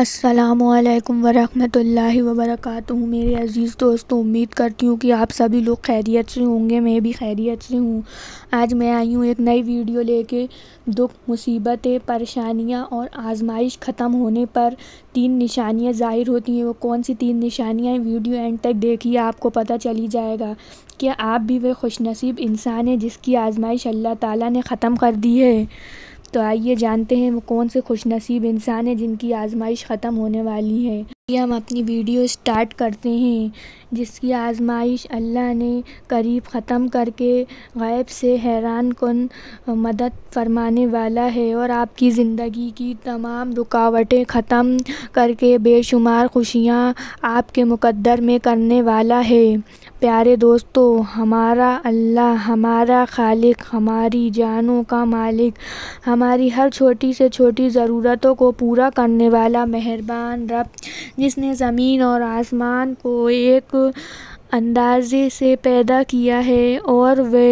السلام علیکم ورحمۃ اللہ وبرکاتہ۔ میرے عزیز دوستوں، امید کرتی ہوں کہ آپ سبھی لوگ خیریت سے ہوں گے۔ میں بھی خیریت سے ہوں۔ آج میں آئی ہوں ایک نئی ویڈیو لے کے۔ دکھ، مصیبتیں، پریشانیاں اور آزمائش ختم ہونے پر 3 نشانیاں ظاہر ہوتی ہیں۔ وہ کون سی 3 نشانیاں ہیں؟ ویڈیو اینڈ تک دیکھیے، آپ کو پتہ چل جائے گا کہ آپ بھی وہ خوش نصیب انسان ہیں جس کی آزمائش اللہ تعالیٰ نے ختم کر دی ہے۔ تو آئیے جانتے ہیں وہ کون سے خوش نصیب انسان ہیں جن کی آزمائش ختم ہونے والی ہے۔ ہم اپنی ویڈیو سٹارٹ کرتے ہیں۔ جس کی آزمائش اللہ نے قریب ختم کر کے غیب سے حیران کن مدد فرمانے والا ہے اور آپ کی زندگی کی تمام رکاوٹیں ختم کر کے بے شمار خوشیاں آپ کے مقدر میں کرنے والا ہے۔ پیارے دوستو، ہمارا اللہ، ہمارا خالق، ہماری جانوں کا مالک، ہماری ہر چھوٹی سے چھوٹی ضرورتوں کو پورا کرنے والا مہربان رب، جس نے زمین اور آسمان کو ایک اندازے سے پیدا کیا ہے اور وہ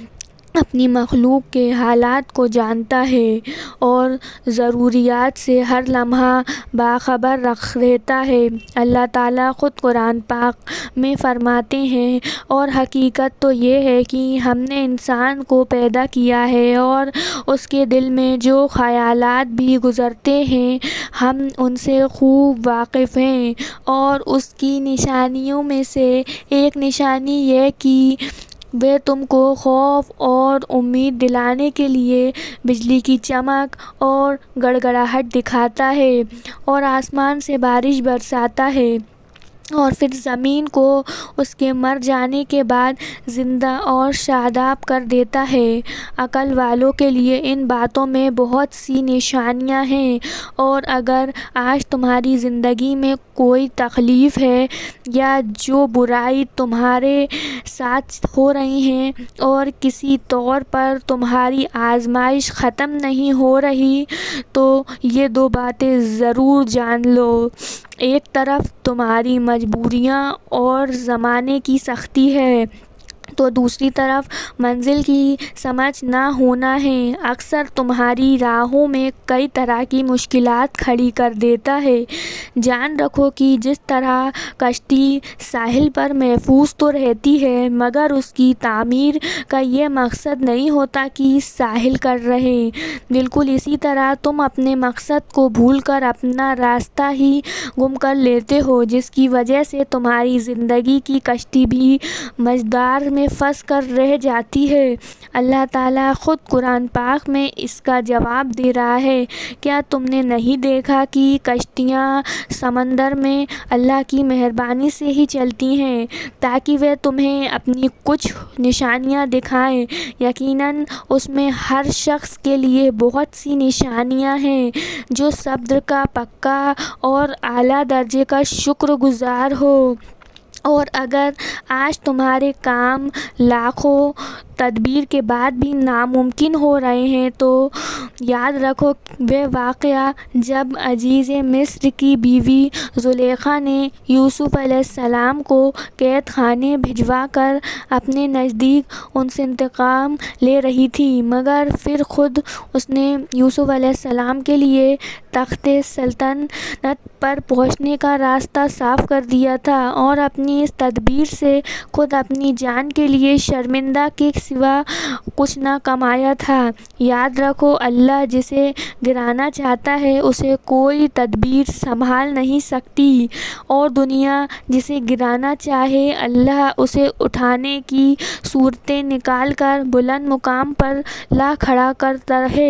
اپنی مخلوق کے حالات کو جانتا ہے اور ضروریات سے ہر لمحہ باخبر رہتا ہے۔ اللہ تعالیٰ خود قرآن پاک میں فرماتے ہیں، اور حقیقت تو یہ ہے کہ ہم نے انسان کو پیدا کیا ہے اور اس کے دل میں جو خیالات بھی گزرتے ہیں ہم ان سے خوب واقف ہیں، اور اس کی نشانیوں میں سے ایک نشانی یہ کہ وہ تم کو خوف اور امید دلانے کے لیے بجلی کی چمک اور گڑگڑاہٹ دکھاتا ہے اور آسمان سے بارش برساتا ہے اور پھر زمین کو اس کے مر جانے کے بعد زندہ اور شاداب کر دیتا ہے۔ عقل والوں کے لیے ان باتوں میں بہت سی نشانیاں ہیں، اور اگر آج تمہاری زندگی میں کوئی تکلیف ہے یا جو برائی تمہارے ساتھ ہو رہی ہے اور کسی طور پر تمہاری آزمائش ختم نہیں ہو رہی، تو یہ 2 باتیں ضرور جان لو۔ ایک طرف تمہاری مجبوریاں اور زمانے کی سختی ہے، تو دوسری طرف منزل کی سمجھ نہ ہونا ہے۔ اکثر تمہاری راہوں میں کئی طرح کی مشکلات کھڑی کر دیتا ہے۔ جان رکھو کہ جس طرح کشتی ساحل پر محفوظ تو رہتی ہے، مگر اس کی تعمیر کا یہ مقصد نہیں ہوتا کہ ساحل کر رہے۔ بالکل اسی طرح تم اپنے مقصد کو بھول کر اپنا راستہ ہی گم کر لیتے ہو، جس کی وجہ سے تمہاری زندگی کی کشتی بھی مجدار میں پھنس کر رہ جاتی ہے۔ اللہ تعالیٰ خود قرآن پاک میں اس کا جواب دے رہا ہے، کیا تم نے نہیں دیکھا کہ کشتیاں سمندر میں اللہ کی مہربانی سے ہی چلتی ہیں تاکہ وہ تمہیں اپنی کچھ نشانیاں دکھائیں؟ یقیناً اس میں ہر شخص کے لیے بہت سی نشانیاں ہیں جو صبر کا پکا اور اعلیٰ درجے کا شکر گزار ہو۔ اور اگر آج تمہارے کام لاکھوں تدبیر کے بعد بھی ناممکن ہو رہے ہیں، تو یاد رکھو وہ واقعہ جب عزیز مصر کی بیوی زلیخا نے یوسف علیہ السلام کو قید خانے بھجوا کر اپنے نزدیک ان سے انتقام لے رہی تھی، مگر پھر خود اس نے یوسف علیہ السلام کے لیے تخت سلطنت پر پہنچنے کا راستہ صاف کر دیا تھا اور اپنی اس تدبیر سے خود اپنی جان کے لیے شرمندہ کے سوا کچھ نہ کمایا تھا۔ یاد رکھو، اللہ جسے گرانا چاہتا ہے اسے کوئی تدبیر سنبھال نہیں سکتی، اور دنیا جسے گرانا چاہے اللہ اسے اٹھانے کی صورتیں نکال کر بلند مقام پر لا کھڑا کرتا ہے۔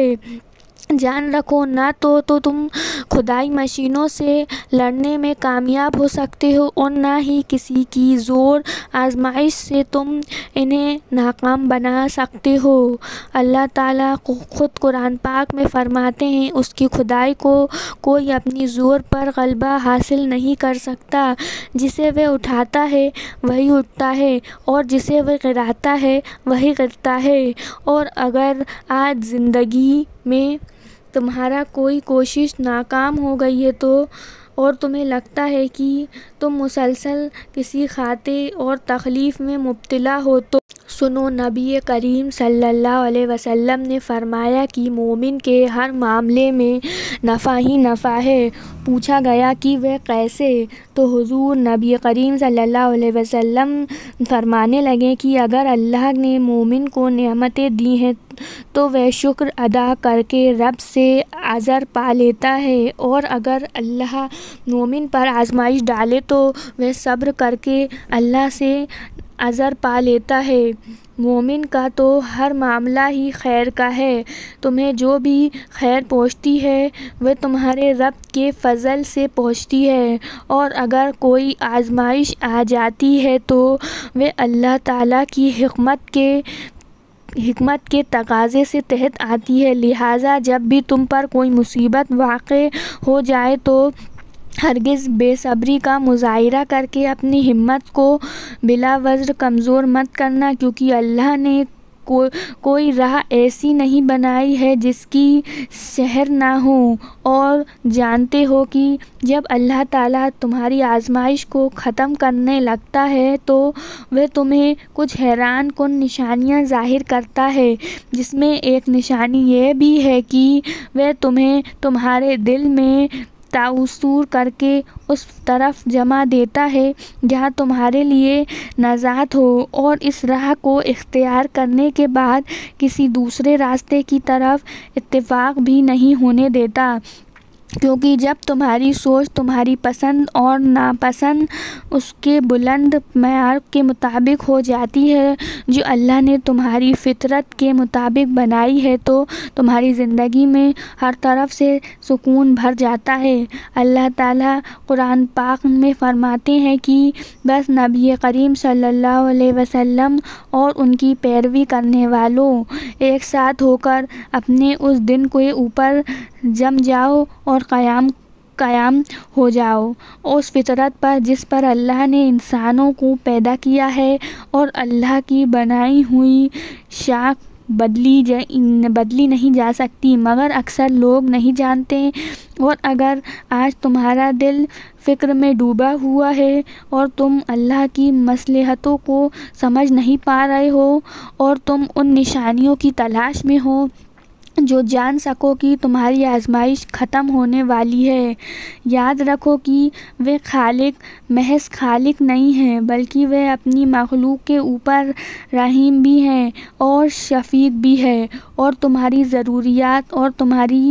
جان رکھو، نہ تو تم خدائی مشینوں سے لڑنے میں کامیاب ہو سکتے ہو اور نہ ہی کسی کی زور آزمائش سے تم انہیں ناکام بنا سکتے ہو۔ اللہ تعالیٰ خود قرآن پاک میں فرماتے ہیں، اس کی خدائی کو کوئی اپنی زور پر غلبہ حاصل نہیں کر سکتا۔ جسے وہ اٹھاتا ہے وہی اٹھتا ہے اور جسے وہ گراتا ہے وہی گرتا ہے۔ اور اگر آج زندگی میں تمہارا کوئی کوشش ناکام ہو گئی ہے اور تمہیں لگتا ہے کہ تم مسلسل کسی خطے اور تکلیف میں مبتلا ہو، تو سنو، نبی کریم صلی اللہ علیہ وسلم نے فرمایا کہ مومن کے ہر معاملے میں نفع ہی نفع ہے۔ پوچھا گیا کہ وہ کیسے؟ تو حضور نبی کریم صلی اللہ علیہ وسلم فرمانے لگے کہ اگر اللہ نے مومن کو نعمتیں دی ہیں تو وہ شکر ادا کر کے رب سے اجر پا لیتا ہے، اور اگر اللہ مومن پر آزمائش ڈالے تو وہ صبر کر کے اللہ سے اجر پا لیتا ہے۔ مومن کا تو ہر معاملہ ہی خیر کا ہے۔ تمہیں جو بھی خیر پہنچتی ہے وہ تمہارے رب کے فضل سے پہنچتی ہے، اور اگر کوئی آزمائش آ جاتی ہے تو وہ اللہ تعالیٰ کی حکمت کے تقاضے سے تحت آتی ہے۔ لہٰذا جب بھی تم پر کوئی مصیبت واقع ہو جائے تو ہرگز بے صبری کا مظاہرہ کر کے اپنی ہمت کو بلا وجہ کمزور مت کرنا، کیونکہ اللہ نے کوئی راہ ایسی نہیں بنائی ہے جس کی سحر نہ ہو، اور جانتے ہو کہ جب اللہ تعالیٰ تمہاری آزمائش کو ختم کرنے لگتا ہے تو وہ تمہیں کچھ حیران کن نشانیاں ظاہر کرتا ہے، جس میں ایک نشانی یہ بھی ہے کہ وہ تمہیں تمہارے دل میں تاثر کر کے اس طرف جمع دیتا ہے جہاں تمہارے لیے نجات ہو، اور اس راہ کو اختیار کرنے کے بعد کسی دوسرے راستے کی طرف اتفاق بھی نہیں ہونے دیتا، کیونکہ جب تمہاری سوچ تمہاری پسند اور ناپسند اس کے بلند معیار کے مطابق ہو جاتی ہے جو اللہ نے تمہاری فطرت کے مطابق بنائی ہے تو تمہاری زندگی میں ہر طرف سے سکون بھر جاتا ہے۔ اللہ تعالیٰ قرآن پاک میں فرماتے ہیں کہ بس نبی کریم صلی اللہ علیہ وسلم اور ان کی پیروی کرنے والوں ایک ساتھ ہو کر اپنے اس دن کے اوپر جم جاؤ اور قائم ہو جاؤ اس فطرت پر جس پر اللہ نے انسانوں کو پیدا کیا ہے، اور اللہ کی بنائی ہوئی شاخ بدلی نہیں جا سکتی، مگر اکثر لوگ نہیں جانتے۔ اور اگر آج تمہارا دل فکر میں ڈوبا ہوا ہے اور تم اللہ کی مصلحتوں کو سمجھ نہیں پا رہے ہو، اور تم ان نشانیوں کی تلاش میں ہو جو جان سکو کہ تمہاری آزمائش ختم ہونے والی ہے، یاد رکھو کہ وہ خالق محض خالق نہیں ہیں، بلکہ وہ اپنی مخلوق کے اوپر رحیم بھی ہیں اور شفیق بھی ہیں، اور تمہاری ضروریات اور تمہاری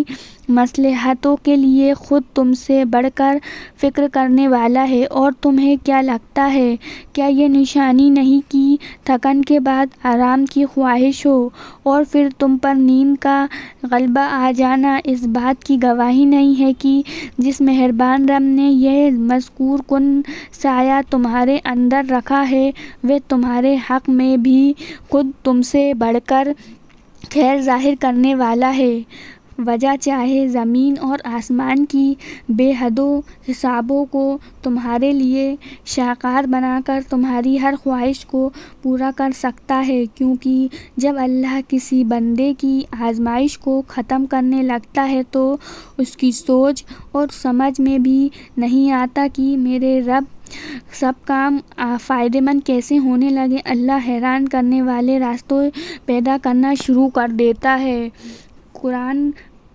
مصلحتوں کے لیے خود تم سے بڑھ کر فکر کرنے والا ہے۔ اور تمہیں کیا لگتا ہے، کیا یہ نشانی نہیں کہ تھکن کے بعد آرام کی خواہش ہو اور پھر تم پر نیند کا غلبہ آ جانا اس بات کی گواہی نہیں ہے کہ جس مہربان رب نے یہ مذکور کن سایہ تمہارے اندر رکھا ہے وہ تمہارے حق میں بھی خود تم سے بڑھ کر خیر ظاہر کرنے والا ہے۔ وجہ چاہے زمین اور آسمان کی بے حدوں حسابوں کو تمہارے لیے شاہکار بنا کر تمہاری ہر خواہش کو پورا کر سکتا ہے، کیونکہ جب اللہ کسی بندے کی آزمائش کو ختم کرنے لگتا ہے تو اس کی سوچ اور سمجھ میں بھی نہیں آتا کہ میرے رب سب کام فائدہ مند کیسے ہونے لگے۔ اللہ حیران کرنے والے راستے پیدا کرنا شروع کر دیتا ہے۔ قرآن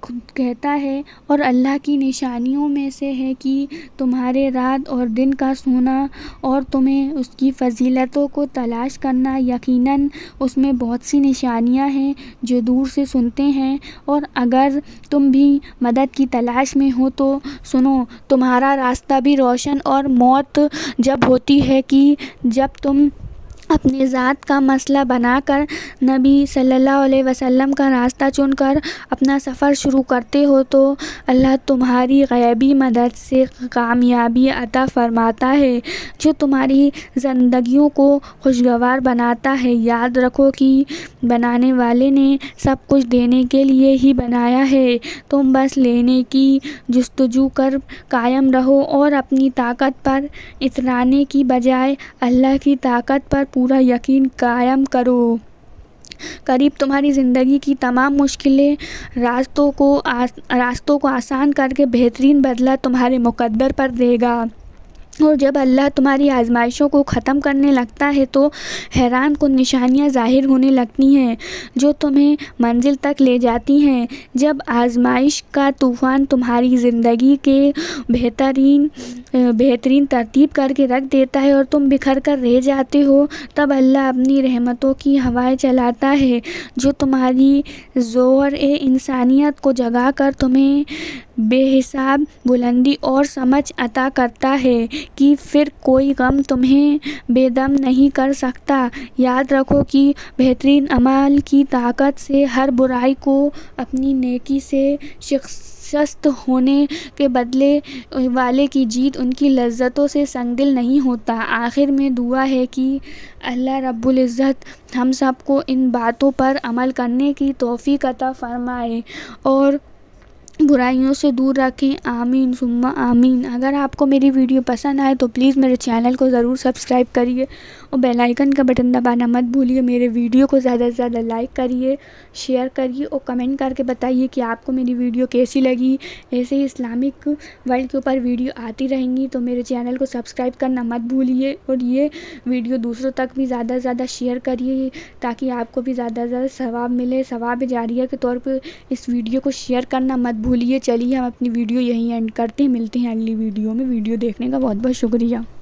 کہتا ہے، اور اللہ کی نشانیوں میں سے ہے کہ تمہارے رات اور دن کا سونا اور تمہیں اس کی فضیلتوں کو تلاش کرنا، یقیناً اس میں بہت سی نشانیاں ہیں جو دور سے سنتے ہیں، اور اگر تم بھی مدد کی تلاش میں ہو تو سنو، تمہارا راستہ بھی روشن، اور موت جب ہوتی ہے کہ جب تم اپنے ذات کا مسئلہ بنا کر نبی صلی اللہ علیہ وسلم کا راستہ چن کر اپنا سفر شروع کرتے ہو تو اللہ تمہاری غیبی مدد سے کامیابی عطا فرماتا ہے جو تمہاری زندگیوں کو خوشگوار بناتا ہے۔ یاد رکھو کہ بنانے والے نے سب کچھ دینے کے لیے ہی بنایا ہے، تم بس لینے کی جستجو کر قائم رہو اور اپنی طاقت پر اترانے کی بجائے اللہ کی طاقت پر پورا یقین قائم کرو۔ قریب تمہاری زندگی کی تمام مشکلیں راستوں کو آسان کر کے بہترین بدلہ تمہارے مقدر پر دے گا۔ اور جب اللہ تمہاری آزمائشوں کو ختم کرنے لگتا ہے تو حیران کن نشانیاں ظاہر ہونے لگتی ہیں جو تمہیں منزل تک لے جاتی ہیں۔ جب آزمائش کا طوفان تمہاری زندگی کے بہترین ترتیب کر کے رکھ دیتا ہے اور تم بکھر کر رہ جاتے ہو، تب اللہ اپنی رحمتوں کی ہوائیں چلاتا ہے جو تمہاری ذوق انسانیت کو جگا کر تمہیں بے حساب بلندی اور سمجھ عطا کرتا ہے کہ پھر کوئی غم تمہیں بے دم نہیں کر سکتا۔ یاد رکھو کہ بہترین اعمال کی طاقت سے ہر برائی کو اپنی نیکی سے شکست ہونے کے بدلے والے کی جیت ان کی لذتوں سے سنگدل نہیں ہوتا۔ آخر میں دعا ہے کہ اللہ رب العزت ہم سب کو ان باتوں پر عمل کرنے کی توفیق عطا فرمائے اور برائیوں سے دور رکھیں، آمین ثم آمین۔ اگر آپ کو میری ویڈیو پسند آئے تو پلیز میرے چینل کو ضرور سبسکرائب کریے اور بیل آئیکن کا بٹن دبانا مت بھولیے۔ میرے ویڈیو کو زیادہ سے زیادہ لائک کریے، شیئر کریے اور کمنٹ کر کے بتائیے کہ آپ کو میری ویڈیو کیسی لگی۔ ایسے ہی اسلامک ورلڈ کے اوپر ویڈیو آتی رہیں گی تو میرے چینل کو سبسکرائب کرنا مت بھولیے اور یہ ویڈیو دوسروں تک بھی زیادہ سے زیادہ شیئر کریے تاکہ آپ کو بھی زیادہ سے زیادہ ثواب ملے۔ ثواب جاریہ کے طور پہ اس ویڈیو کو شیئر کرنا مت بھولیے۔ چلیے ہم اپنی ویڈیو یہیں اینڈ کرتے ہیں، ملتے ہیں اگلی ویڈیو میں۔ ویڈیو دیکھنے کا بہت بہت شکریہ۔